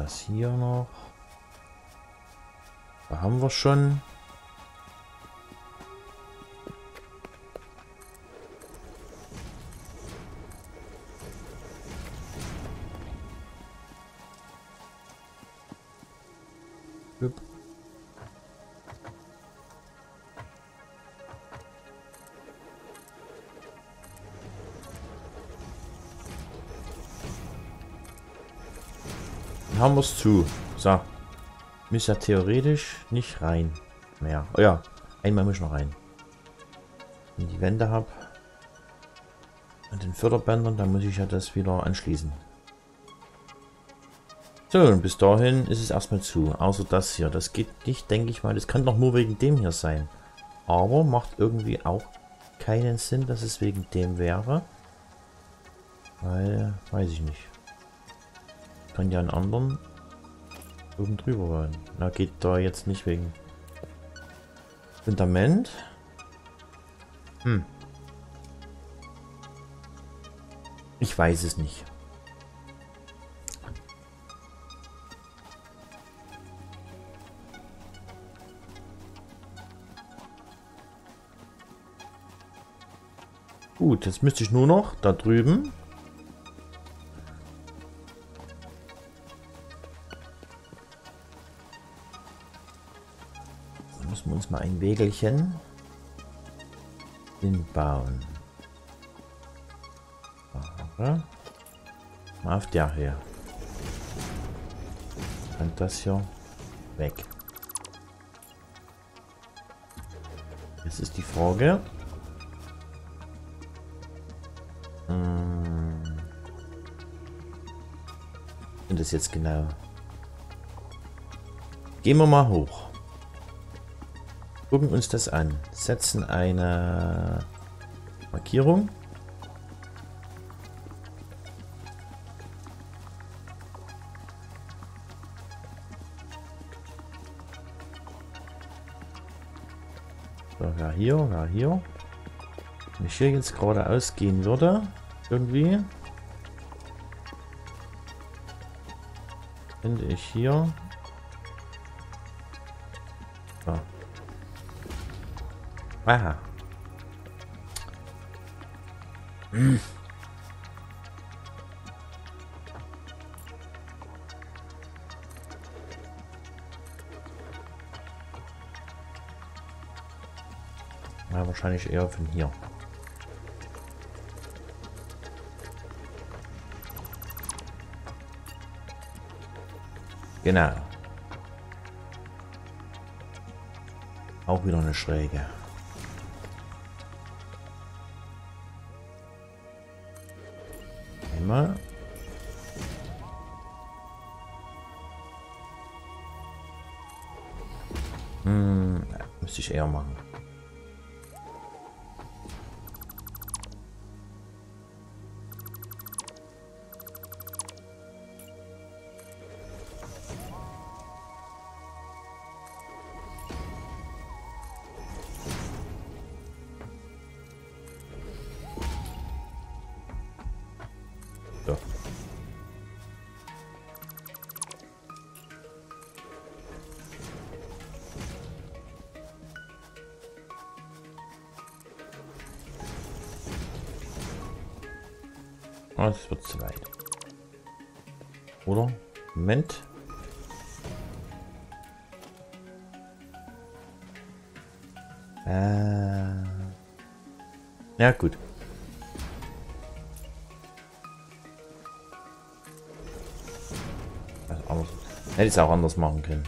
das hier noch. Da haben wir schon. Hüpp. Dann haben wir es zu. So. Muss ja theoretisch nicht rein mehr. Oh ja, einmal muss ich noch rein. Wenn ich die Wände habe. An den Förderbändern, dann muss ich ja das wieder anschließen. So, und bis dahin ist es erstmal zu. Außer das hier. Das geht nicht, denke ich mal. Das kann doch nur wegen dem hier sein. Aber macht irgendwie auch keinen Sinn, dass es wegen dem wäre. Weil, weiß ich nicht. Kann ja einen anderen oben drüber wollen. Na, geht da jetzt nicht wegen Fundament. Ich weiß es nicht. Gut, jetzt müsste ich nur noch da drüben. Da müssen wir uns mal ein Wägelchen hinbauen. Mal auf der hier. Und das hier weg. Jetzt ist die Frage. Und das jetzt genau. Gehen wir mal hoch. Gucken uns das an. Setzen eine Markierung. So, wer hier, wer hier. Wenn ich hier jetzt geradeaus gehen würde, irgendwie, finde ich hier. So. Aha. Ja, wahrscheinlich eher von hier. Genau. Auch wieder eine Schräge. Einmal. Müsste ich eher machen. So. Oh, das wird zu weit. Oder? Moment. Ja, gut. Also anders. Hätte ich es auch anders machen können.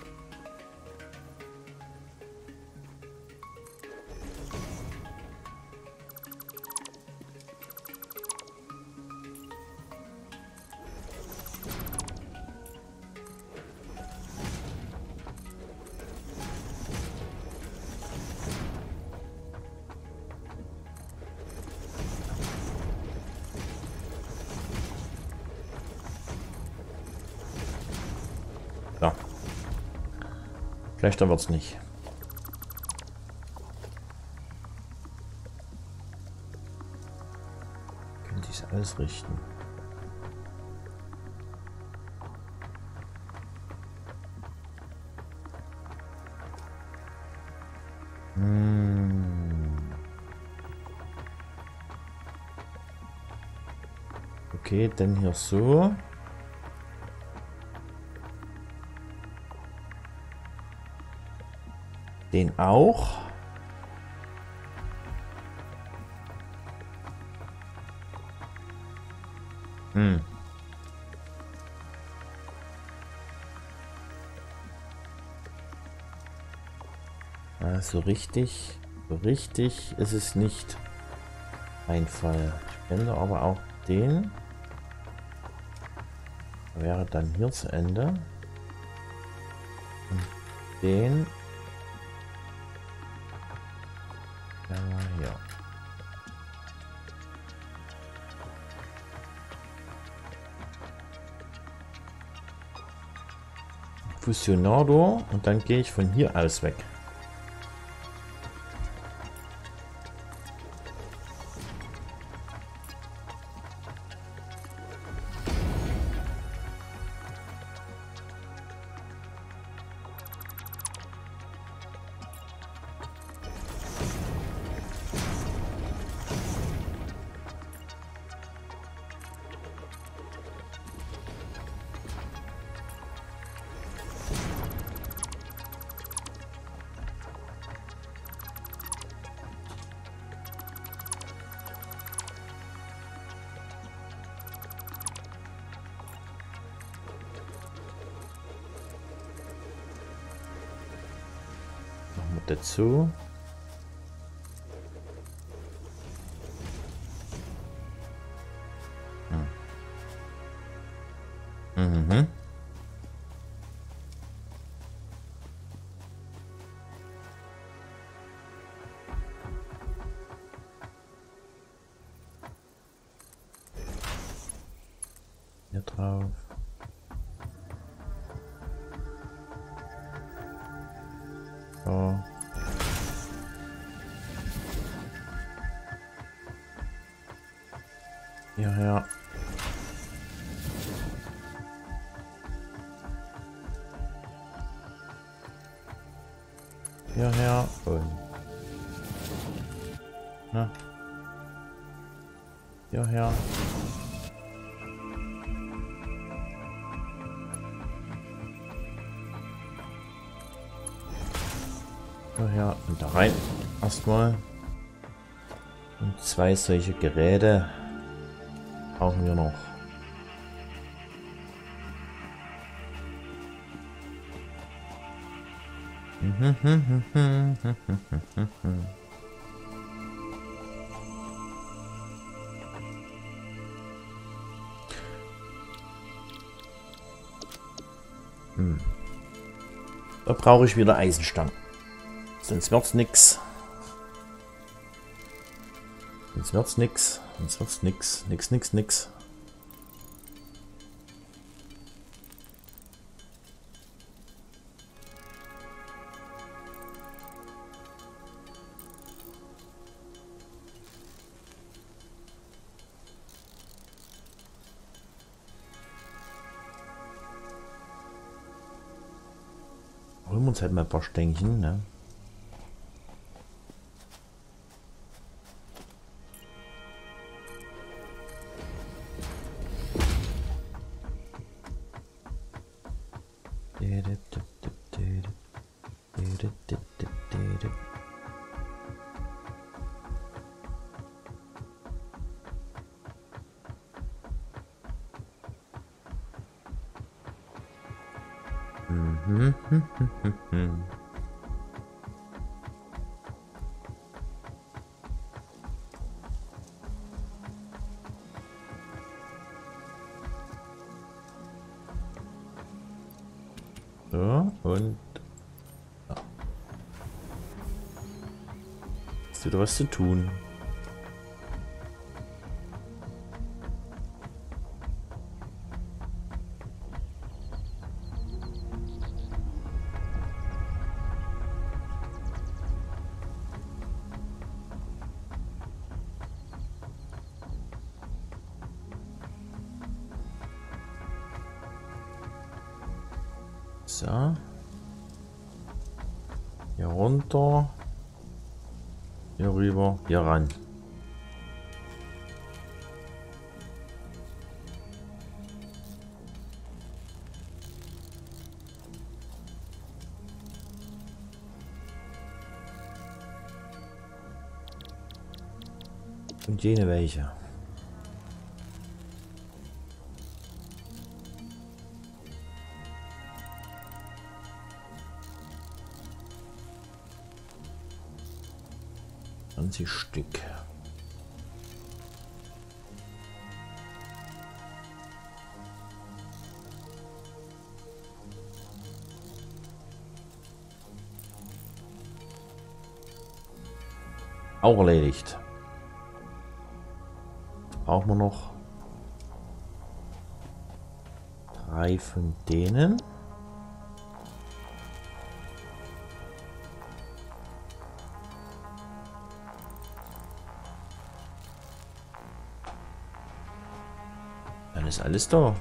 Ja. Schlechter wird's nicht. Könnte ich es ausrichten? Okay, dann hier so. Den auch. Hm. Ja, so richtig ist es nicht ein Fall. Ich könnte aber auch den. Wäre dann hier zu Ende. Und den. Ja, hier. Fusionado und dann gehe ich von hier aus weg. Dazu. Mhm. Hier drauf. So. Hierher. Hierher und na. Hierher. Hierher und da rein. Erstmal. Und zwei solche Geräte brauchen wir noch. Da brauche ich wieder Eisenstangen. Sonst wird's nix. Sonst wird's nix. Sonst wird's nix. Nix. Holen wir uns halt mal ein paar Stängchen, ne? So, und ja. Ist wieder was zu tun. So. Hier runter. Hier rüber. Hier ran. Und jene welche. Stück. Auch erledigt. Brauchen wir noch 3 von denen. Dann ist alles da.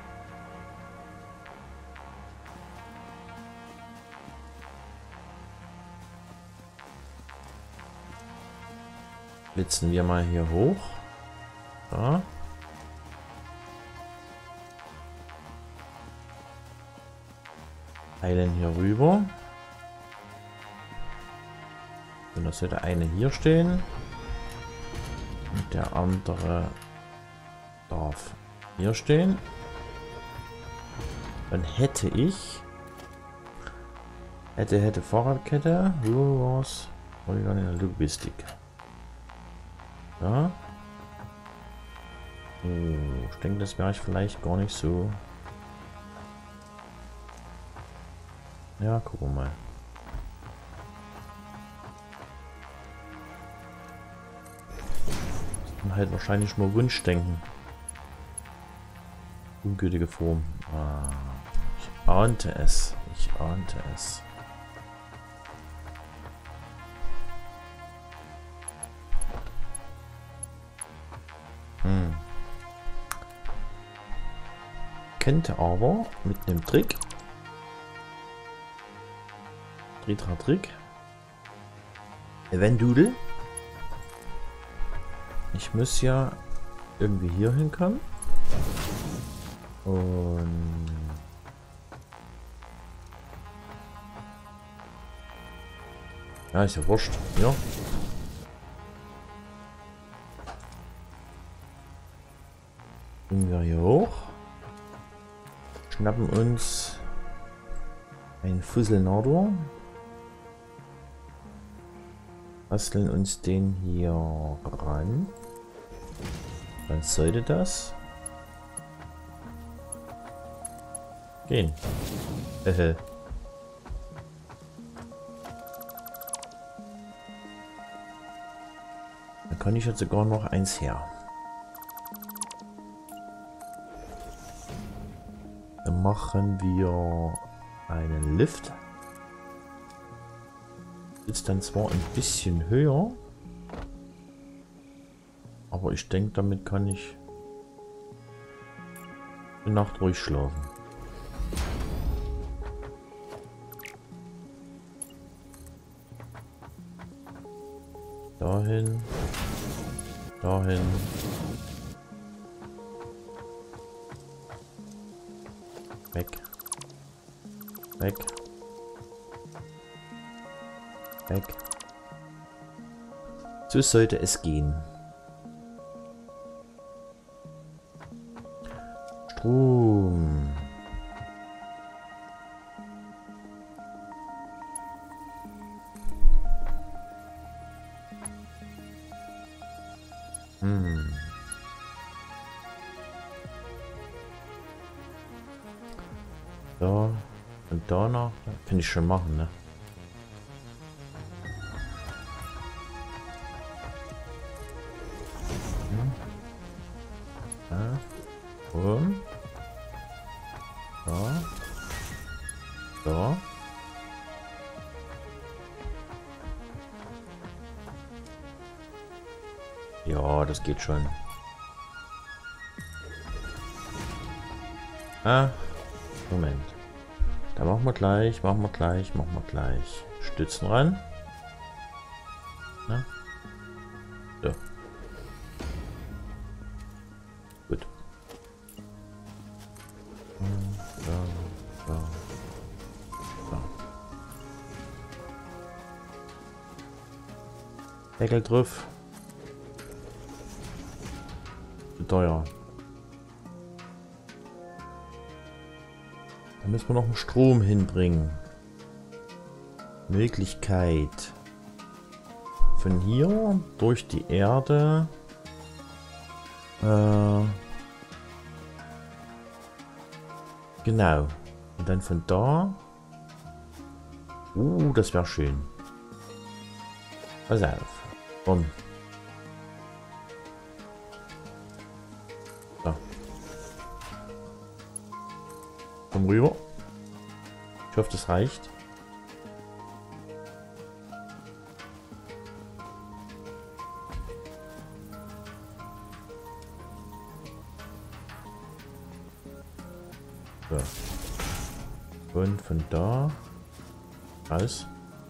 Blitzen wir mal hier hoch. Da. Eilen hier rüber. Und da sollte eine hier stehen. Und der andere darf hier stehen. Dann hätte ich... Hätte Fahrradkette. So was. Polygon in der Logistik. Ja. Oh, ich denke, das wäre ich vielleicht gar nicht so. Ja, gucken wir mal. Das kann halt wahrscheinlich nur Wunschdenken. Ungültige Form. Ah, ich ahnte es. Ich ahnte es. Könnte aber mit einem Trick. Trick. Eventuell. Ich muss ja irgendwie hier hinkommen. Und ja, ist ja wurscht. Ja. Gehen wir hier hoch. Schnappen uns ein Fusselnador. Basteln uns den hier ran. Dann sollte das gehen. Da kann ich jetzt sogar noch eins her. Dann machen wir einen Lift. Ist dann zwar ein bisschen höher, aber ich denke, damit kann ich die Nacht ruhig schlafen. Dahin, dahin. Weg. Weg. Weg. So sollte es gehen. Strom. Da und danach kann ich schon machen, ne? Da. Da. Ja, das geht schon. Moment. Da machen wir gleich. Stützen ran. Na? So. Gut. Da. Deckel drauf. teuer. Da müssen wir noch einen Strom hinbringen. Möglichkeit. Von hier durch die Erde. Genau. Und dann von da. Das wäre schön. Pass auf. Komm. So. Komm rüber. Ich hoffe, das reicht. So. Und von da aus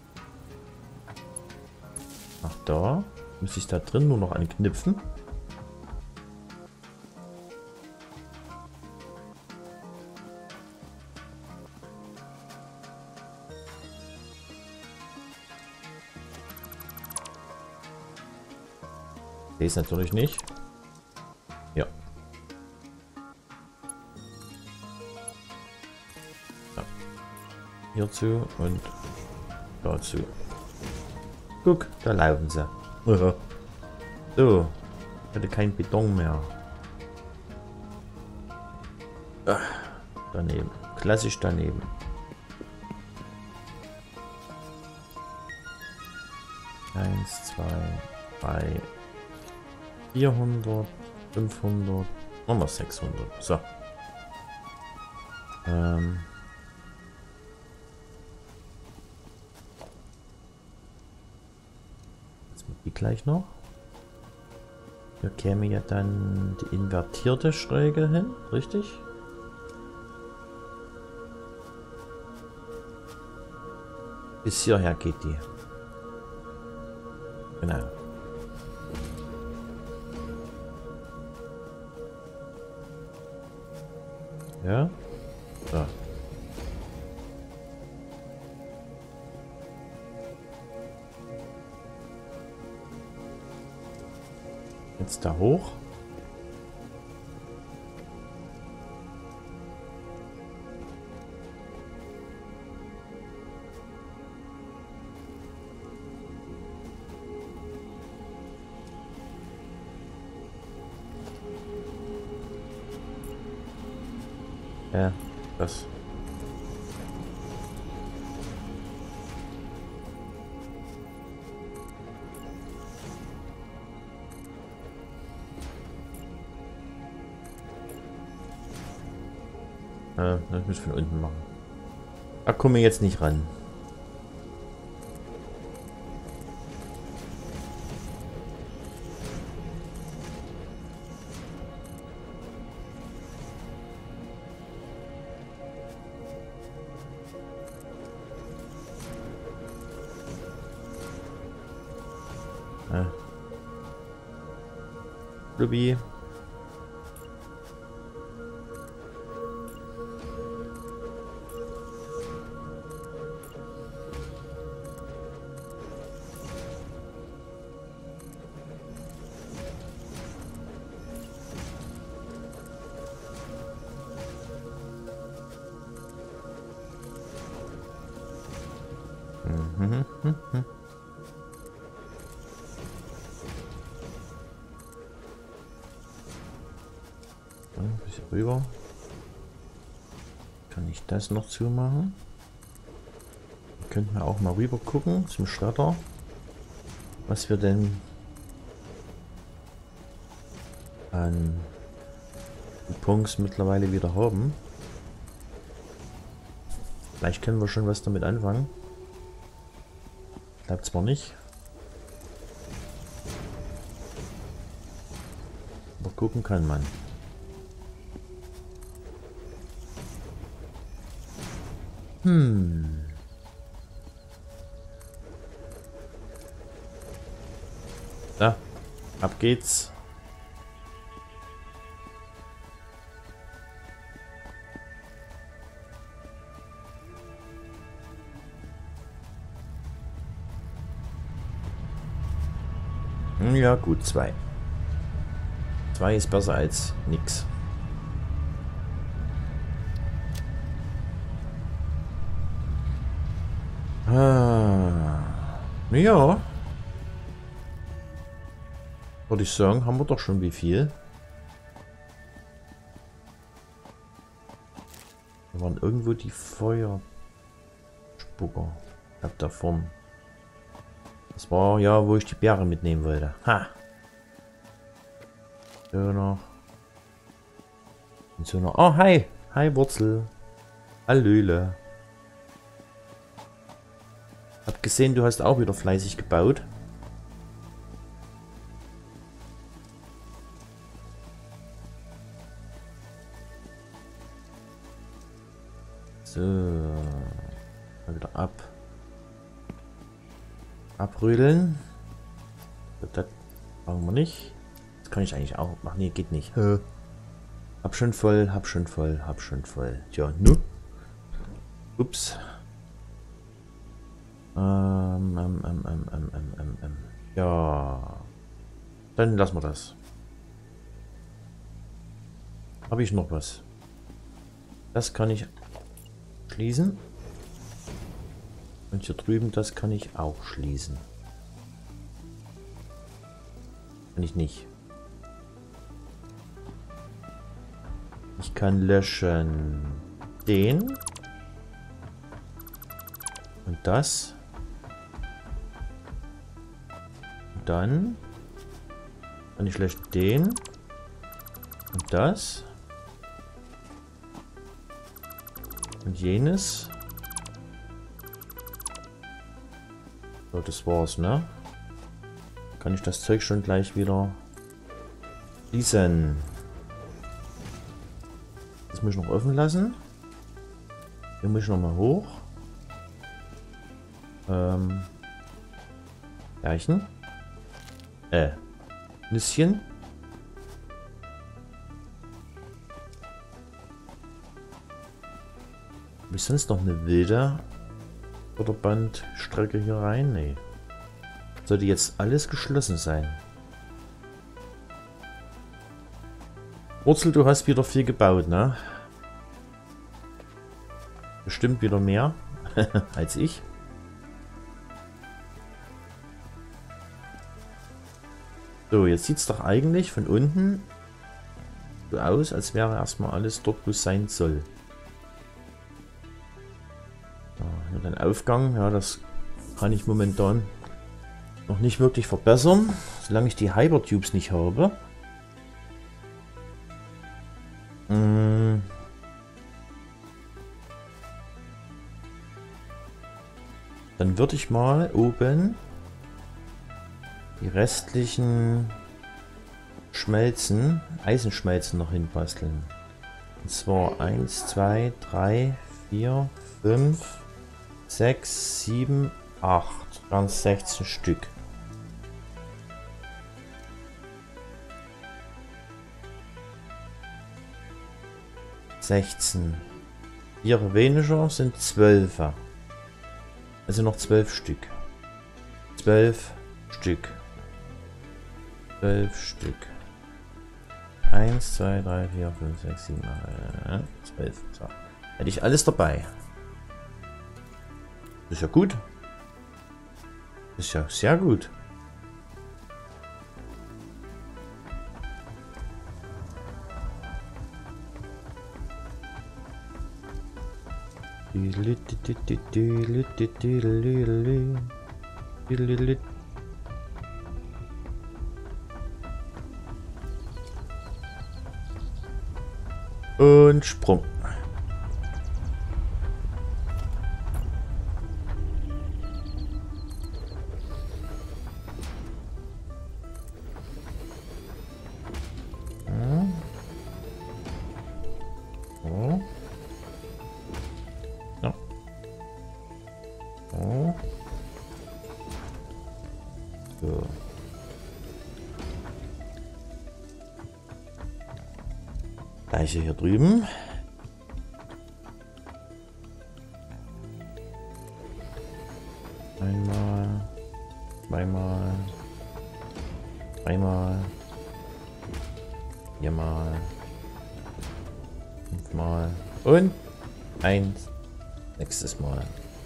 nach da. Muss ich da drin nur noch anknüpfen. Das natürlich nicht. Ja. Ja. Hierzu und dazu. Guck, da laufen sie. So. Ich hatte kein Beton mehr. Daneben. Klassisch daneben. Eins, zwei, drei, 400, 500, nochmal 600. So. Jetzt mit die gleich noch. Hier käme ja dann die invertierte Schräge hin, richtig? Bis hierher geht die. Genau. Ja. So. Jetzt da hoch. Ja, das. Das muss ich von unten machen. Da kommen wir jetzt nicht ran. Ruby. Ein bisschen rüber. Kann ich das noch zumachen? Könnten wir auch mal rüber gucken zum Schredder, was wir denn an Coupons mittlerweile wieder haben. Vielleicht können wir schon was damit anfangen. Bleibt zwar nicht. Aber gucken kann man. Da, ab geht's. Ja, gut, 2. 2 ist besser als nix. Ja. Würde ich sagen, haben wir doch schon wie viel. Da waren irgendwo die Feuerspucker. Ich hab da vorne. Das war ja, wo ich die Beere mitnehmen wollte. Ha! So noch. Und so noch. Oh, hi! Hi, Wurzel. Hallöle. Hab gesehen, du hast auch wieder fleißig gebaut. So. Mal wieder ab. Abrüdeln. Das brauchen wir nicht. Das kann ich eigentlich auch machen. Nee, geht nicht. Hab schon voll, hab schon voll, hab schon voll. Tja, nu. Ups. Ja. Dann lassen wir das. Habe ich noch was? Das kann ich schließen. Und hier drüben, das kann ich auch schließen. Kann ich nicht. Ich kann löschen den. Und das. Und dann kann ich löschen den. Und das. Und jenes. So, das war's, ne? Kann ich das Zeug schon gleich wieder schließen. Das muss ich noch offen lassen. Hier muss ich noch mal hoch. Leichen. Nüsschen. Habe ich sonst noch eine wilde Förderbandstrecke hier rein? Nee. Sollte jetzt alles geschlossen sein. Wurzel, du hast wieder viel gebaut, ne? Bestimmt wieder mehr als ich. So, jetzt sieht es doch eigentlich von unten so aus, als wäre erstmal alles dort, wo es sein soll. So, hier den Aufgang, ja, das kann ich momentan noch nicht wirklich verbessern, solange ich die Hypertubes nicht habe. Dann würde ich mal oben die restlichen Schmelzen, Eisenschmelzen noch hinbasteln. Und zwar 1, 2, 3, 4, 5, 6, 7, 8. Ganz 16 Stück. Ihre weniger sind 12. Also noch 12 Stück. 12 Stück. 12 Stück. 1, 2, 3, 4, 5, 6, 7, 8, 12. So. Hätte ich alles dabei. Ist ja gut. Ist ja sehr gut. Und Sprung. So. Gleiche hier drüben. Einmal, zweimal, dreimal, Viermal. Fünfmal. Und 1. Nächstes Mal.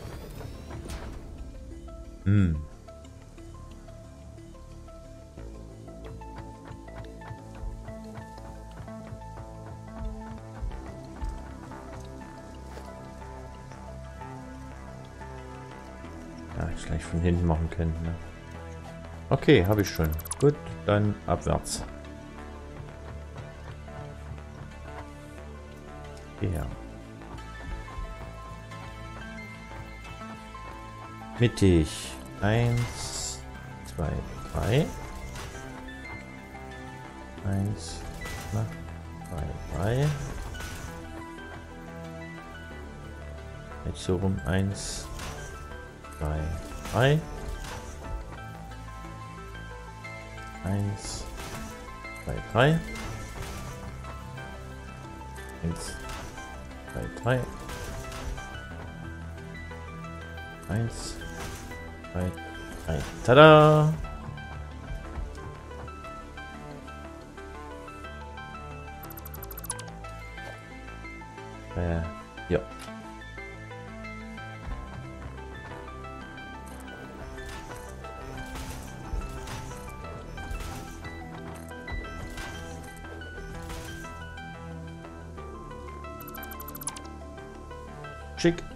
Ja, ich gleich von hinten machen können. Ne? Okay, habe ich schon. Gut, dann abwärts. Ja. Mittig. 1, 2, 3. 1, 2, 3. Jetzt so rum. 1, 2, 3. 1, 2, 3. 1, 2, 3. 1, 2, 3. Tada! Ja. Schick.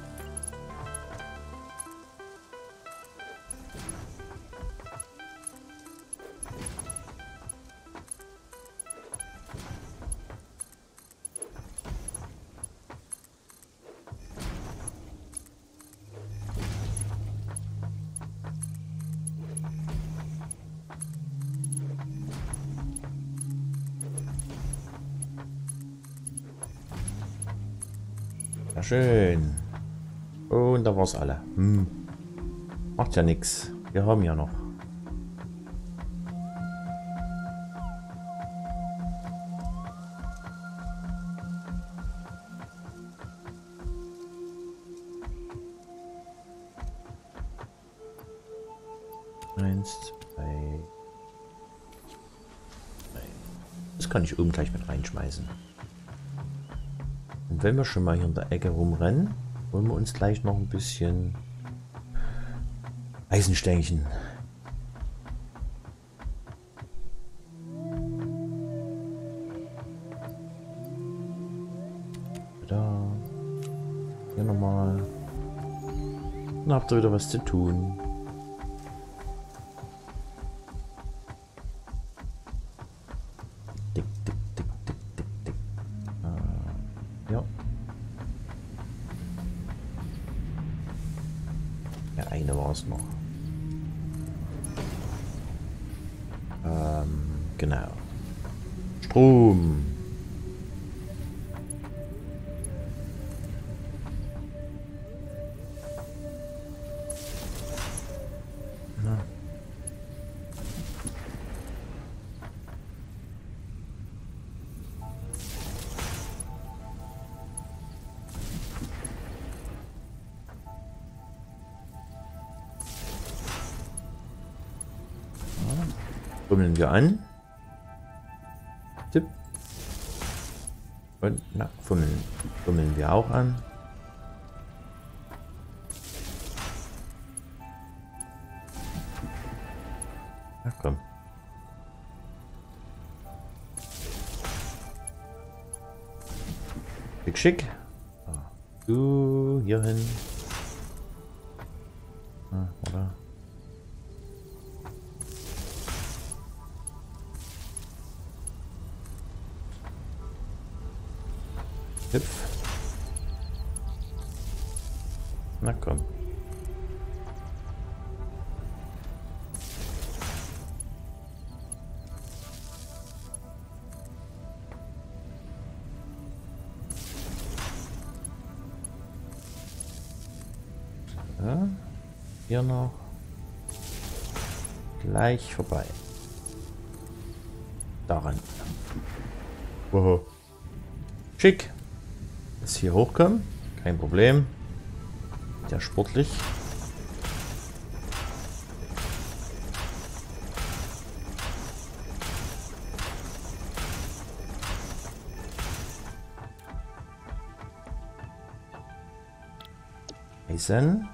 Ja, schön. Und da war's alle. Macht ja nichts. Wir haben ja noch. Eins, zwei, drei. Das kann ich oben gleich mit reinschmeißen. Und wenn wir schon mal hier in der Ecke rumrennen, wollen wir uns gleich noch ein bisschen Eisenstängchen. Da. Hier nochmal. Dann habt ihr wieder was zu tun. Dick, dick, dick, dick, dick, dick. Ja. Ja, eine war es noch. Genau. Strom. Na. Bummeln wir an. Tipp. Und na, fummeln wir auch an. Na komm. Schick, schick. Du hier hin. Oder? Hüpf. Na komm. Ja, hier noch. Gleich vorbei. Daran. Wow. Schick. Jetzt hier hochkommen. Kein Problem. Sehr sportlich. Eisen.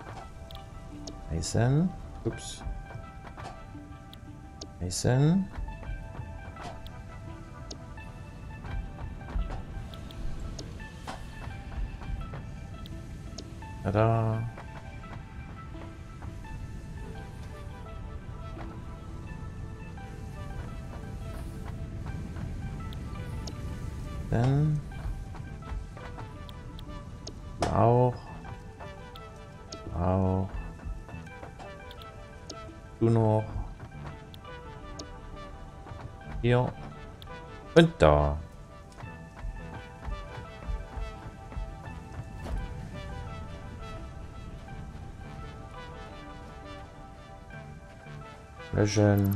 Eisen. Ups. Eisen. Tada. Dann Lauch. Lauch. Du noch. Hier. Und da. Löschen.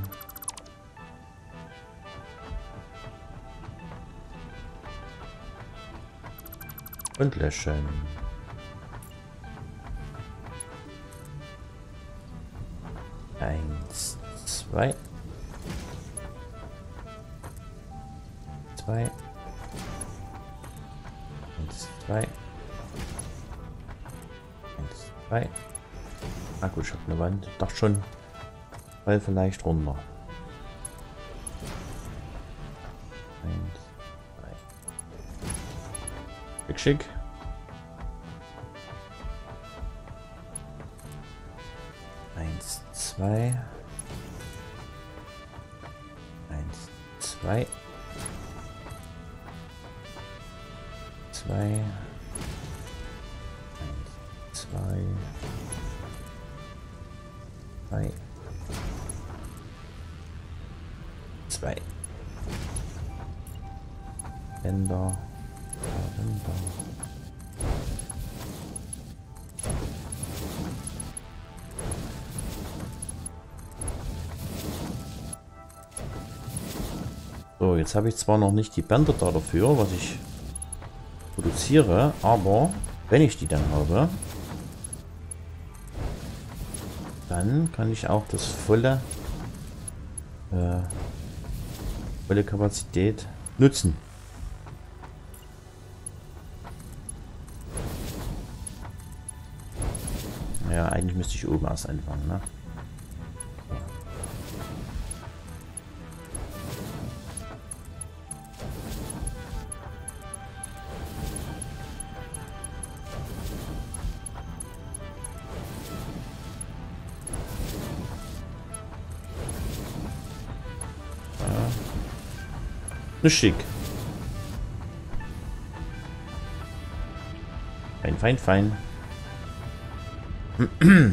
Und löschen. Eins, zwei. Zwei. Eins, zwei. Eins, zwei. Ah gut, ich hab eine Wand. Doch schon. Fall vielleicht runter. Eins, zwei. Schick, schick. Eins, zwei. Eins, zwei. Zwei. Eins, zwei. Drei. Zwei. Ränder. Ränder. So, jetzt habe ich zwar noch nicht die Bänder da dafür, was ich produziere, aber wenn ich die dann habe, dann kann ich auch das volle Kapazität nutzen. Ja, eigentlich müsste ich oben erst anfangen, ne? Schick. Fein, fein, fein. Machen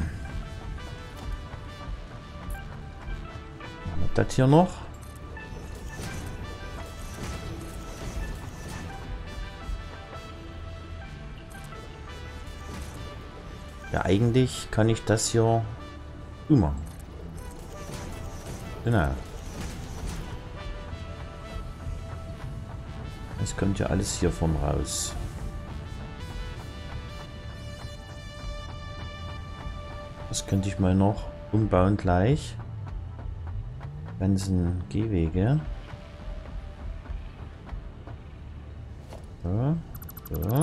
wir das hier noch. Ja, eigentlich kann ich das hier machen. Genau. Das kommt ja alles hier von raus. Das könnte ich mal noch umbauen gleich. Ganzen Gehwege. So, so.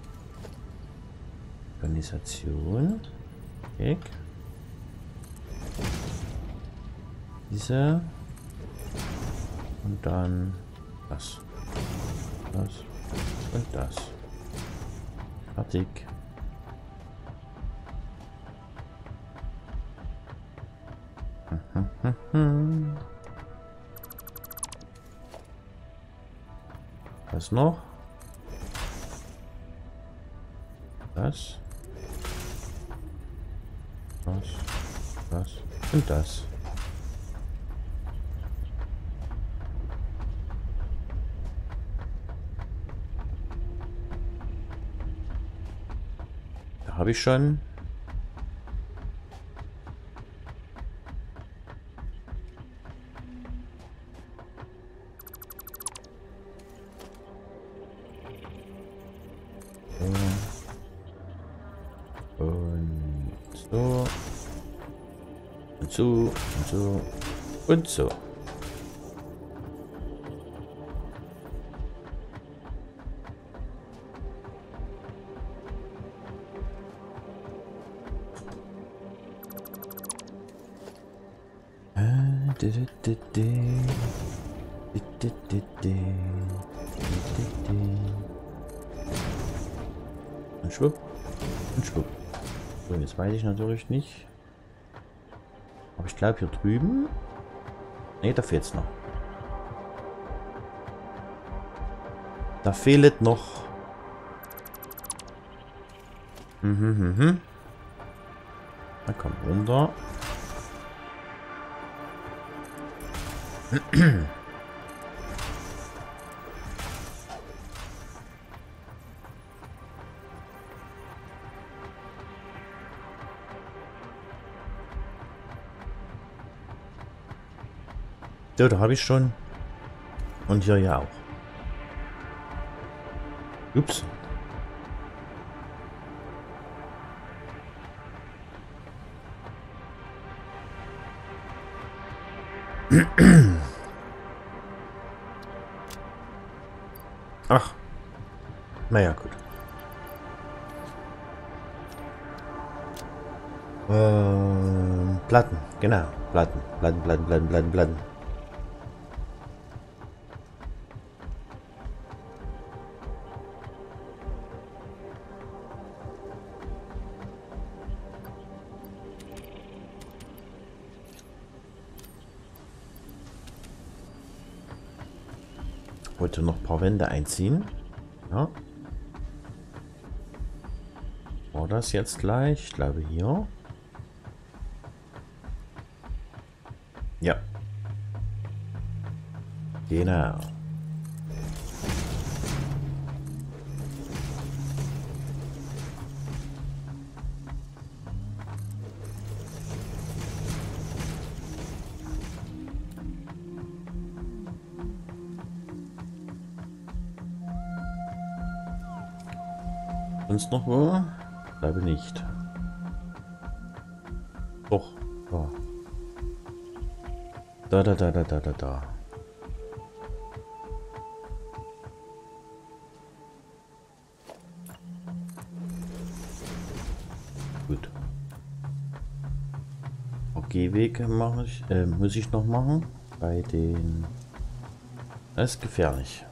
Organisation. Weg. Diese. Und dann das. Das und das. Fertig. Was noch? Das. Das und das. Da habe ich schon. Und so. Und so. Und so. Und so. Und schwupp. Und schwupp. So, jetzt weiß ich natürlich nicht. Aber ich glaube hier drüben. Ne, da fehlt es noch. Da fehlt noch. Na komm, runter. So, da habe ich schon. Und hier ja auch. Ups. Ach. Naja, gut. Platten, genau. Platten. Wollte noch ein paar Wände einziehen. Ja. War das jetzt gleich? Ich glaube hier. Ja. Genau. Sonst noch wo? Glaube nicht. Doch. Da. Da. Gut. Gehweg mache ich, muss ich noch machen. Bei den. Das ist gefährlich.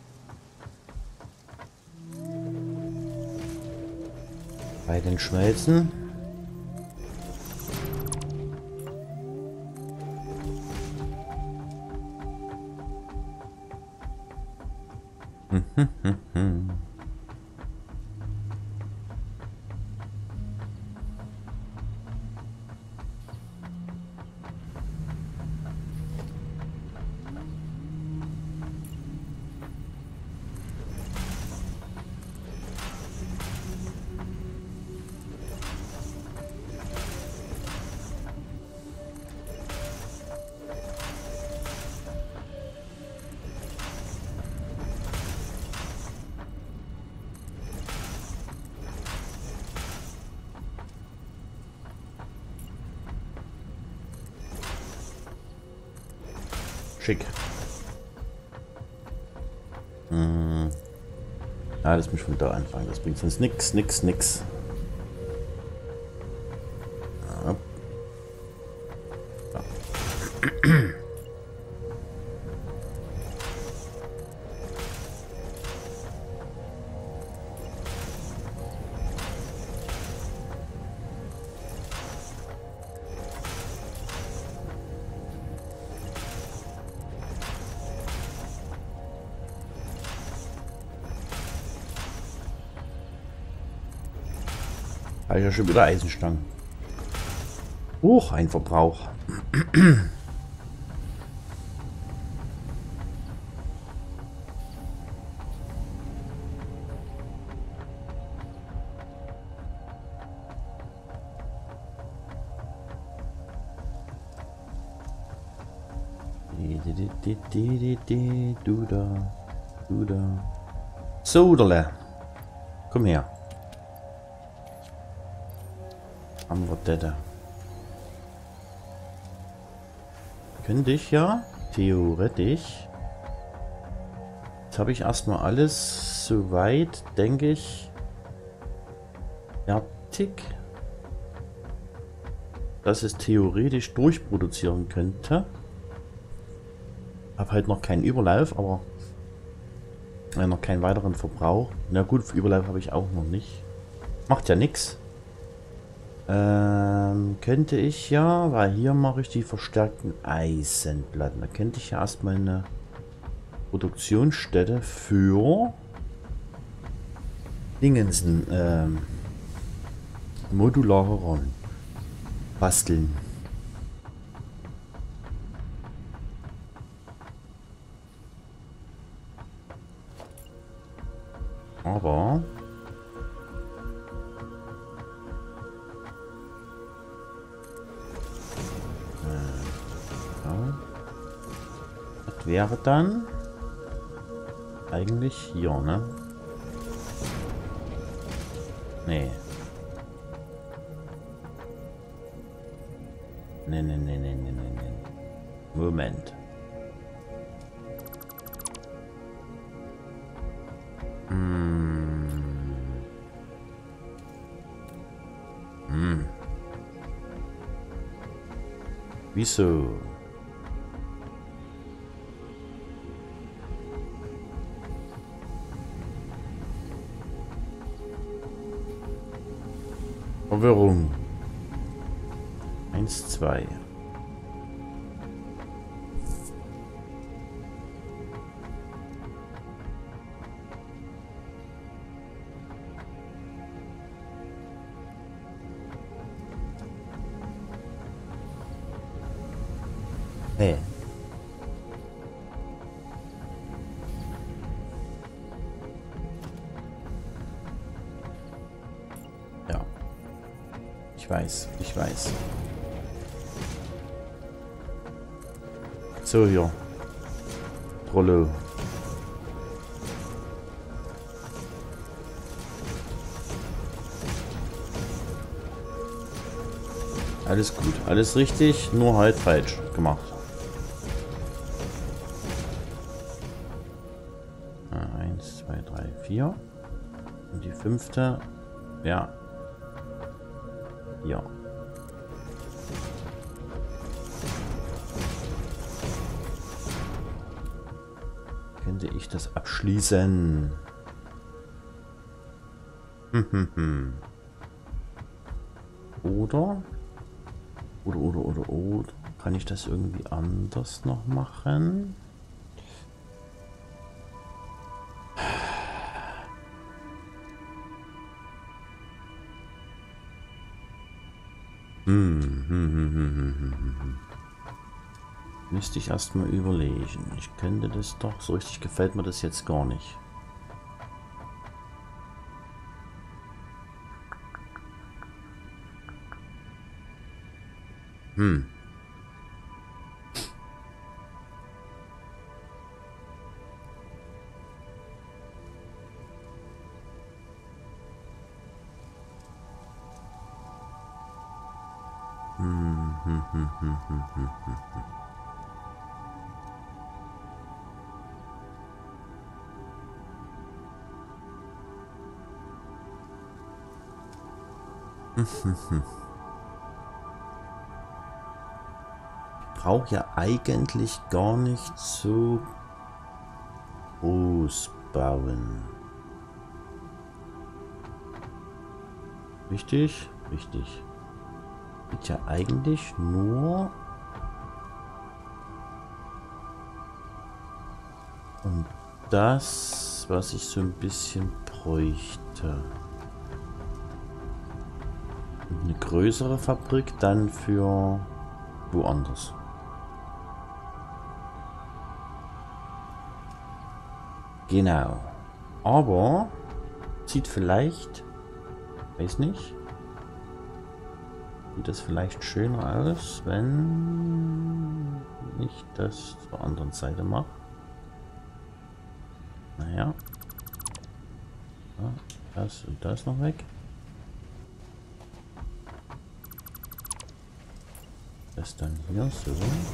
Bei den Schmelzen. Schick. Ah, das muss ich von da anfangen. Das bringt sonst nix. Ja. Ja. Habe ich ja schon wieder Eisenstangen. Ein Verbrauch. Du da. Soderle. Komm her. Haben wir das da? Könnte ich ja, theoretisch. Jetzt habe ich erstmal alles soweit, denke ich, fertig, dass es theoretisch durchproduzieren könnte. Habe halt noch keinen Überlauf, aber noch keinen weiteren Verbrauch. Na gut, Überlauf habe ich auch noch nicht. Macht ja nichts. Könnte ich ja, weil hier mache ich die verstärkten Eisenplatten. Da könnte ich ja erstmal eine Produktionsstätte für Dingensen, modulare Rollen basteln. Aber ja, das wäre dann eigentlich hier, ne? Nee. Nee. Moment. Wieso? Verwirrung. 1, 2. Hey. Ja. Ich weiß. So, hier. Trollo. Alles gut, alles richtig, nur halt falsch gemacht. 1, 2, 3, 4. Und die 5. Ja. Ja. Könnte ich das abschließen? Oder kann ich das irgendwie anders noch machen? Müsste ich erstmal überlegen. Ich könnte das doch, so richtig gefällt mir das jetzt gar nicht. Brauche ja eigentlich gar nicht so groß bauen. Richtig? Richtig. Geht ja eigentlich nur um das, was ich so ein bisschen bräuchte. Und eine größere Fabrik dann für woanders. Genau. Aber sieht vielleicht, weiß nicht, sieht das vielleicht schöner aus, wenn ich das zur anderen Seite mache. Naja. Ja, das und das noch weg. Das dann hier so.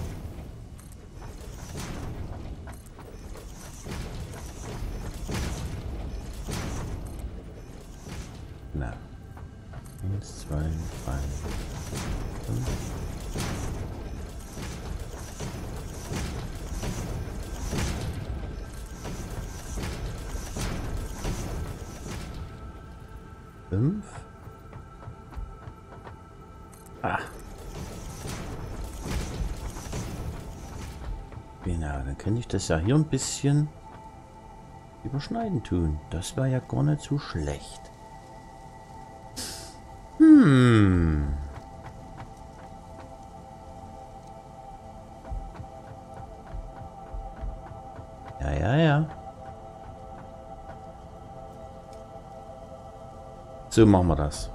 Na. 1, 2, 3, 5. 5. Ah. Genau, dann könnte ich das ja hier ein bisschen überschneiden tun. Das wäre ja gar nicht so schlecht. Ja, ja, ja. So machen wir das.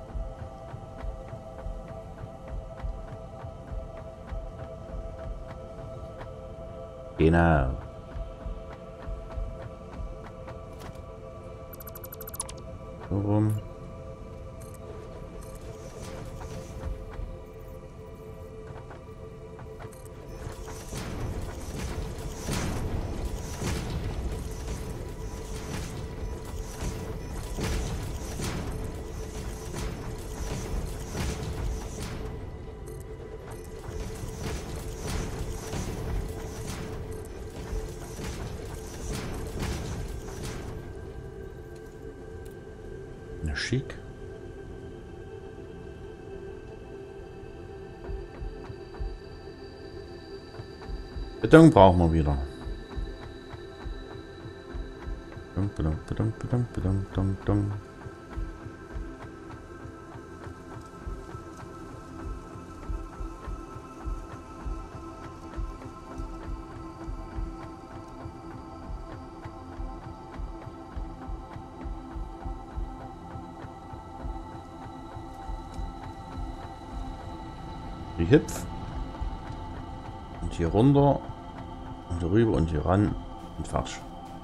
Genau. So rum. Na, schick. Beton brauchen wir wieder. Beton. Die hüpf. Und hier runter. Und hier rüber und hier ran. Und fertig.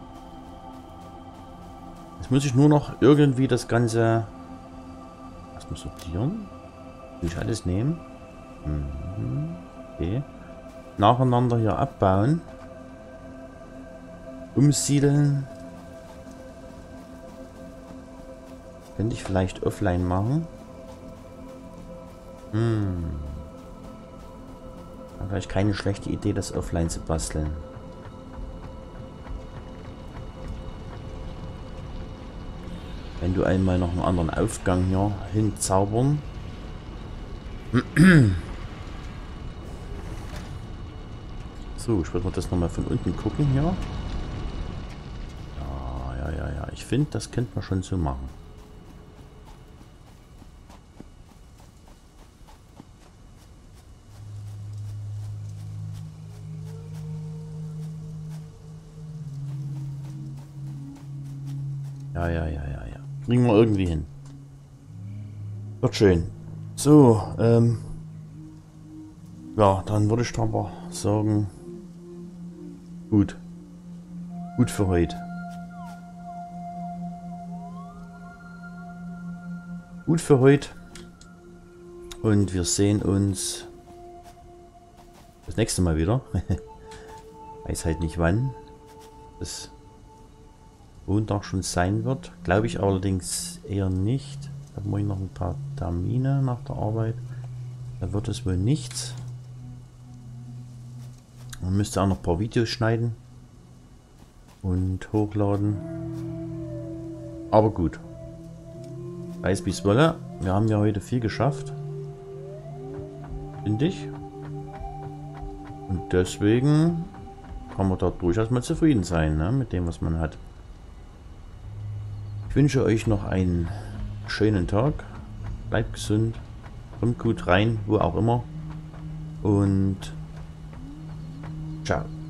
Jetzt muss ich nur noch irgendwie das Ganze erstmal sortieren. Will ich alles nehmen? Okay. Nacheinander hier abbauen. Umsiedeln. Könnte ich vielleicht offline machen. Vielleicht keine schlechte Idee, das offline zu basteln. Wenn du einmal noch einen anderen Aufgang hier hinzaubern. So, ich würde mal das nochmal von unten gucken hier. Ja. Ich finde, das könnte man schon so machen. Ja. Kriegen wir irgendwie hin. Wird schön. So, ja, dann würde ich aber sagen, gut für heute. Gut für heute. Und wir sehen uns das nächste Mal wieder. Weiß halt nicht wann. Das Montag schon sein wird. Glaube ich allerdings eher nicht. Da habe ich noch ein paar Termine nach der Arbeit. Da wird es wohl nichts. Man müsste auch noch ein paar Videos schneiden und hochladen. Aber gut. Weiß wie es wolle. Wir haben ja heute viel geschafft. Finde ich. Und deswegen kann man da durchaus mal zufrieden sein, ne, mit dem, was man hat. Ich wünsche euch noch einen schönen Tag. Bleibt gesund. Kommt gut rein, wo auch immer. Und ciao.